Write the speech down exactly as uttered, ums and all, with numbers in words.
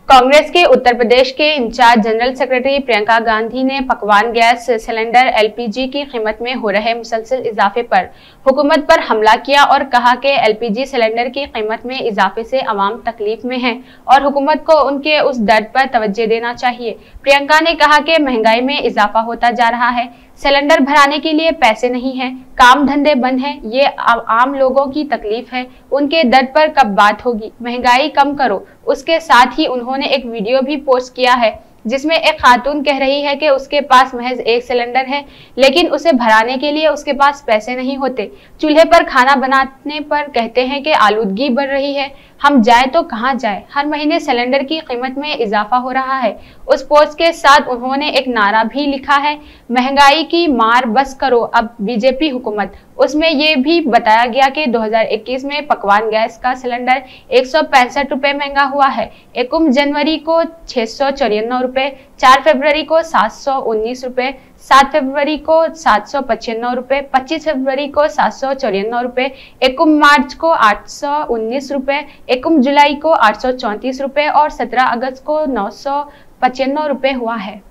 कांग्रेस के उत्तर प्रदेश के in charge general secretary Priyanka Gandhi ने पकवान गैस सिलेंडर एलपीजी की कीमत में हो रहे मुसलसल इजाफे पर हुकूमत पर हमला किया और कहा कि एलपीजी सिलेंडर की कीमत में इजाफे से अवाम तकलीफ में है और हुकूमत को उनके उस दर्द पर तवज्जो देना चाहिए। प्रियंका ने कहा कि महंगाई में इजाफा होता जा रहा है, सिलेंडर भराने के लिए पैसे नहीं है, काम धंधे बंद हैं, ये आम लोगों की तकलीफ है, उनके दर्द पर कब बात होगी, महंगाई कम करो। उसके साथ ही उन्होंने एक वीडियो भी पोस्ट किया है जिसमें एक खातून कह रही है कि उसके पास महज एक सिलेंडर है लेकिन उसे भराने के लिए उसके पास पैसे नहीं होते। चूल्हे पर खाना बनाने पर कहते हैं कि आलूदगी बढ़ रही है, हम जाए तो कहां जाए, हर महीने सिलेंडर की कीमत में इजाफा हो रहा है। उस पोस्ट के साथ उन्होंने एक नारा भी लिखा है, महंगाई की मार बस करो अब बीजेपी हुकूमत। उसमें यह भी बताया गया कि दो हज़ार इक्कीस में पकवान गैस का सिलेंडर एक सौ पैंसठ रुपए महंगा हुआ है। इक्कीस जनवरी को छह सौ चौरानवे रुपए, चार फरवरी को सात सौ उन्नीस रुपए, सात फरवरी को सात सौ पचानवे रुपए, पच्चीस फरवरी को सात सौ चौरानवे रुपए, इक्कीस मार्च को आठ सौ उन्नीस रुपए, इक्कीस जुलाई को आठ सौ चौंतीस रुपए और सत्रह अगस्त को नौ सौ पचानवे रुपए हुआ है।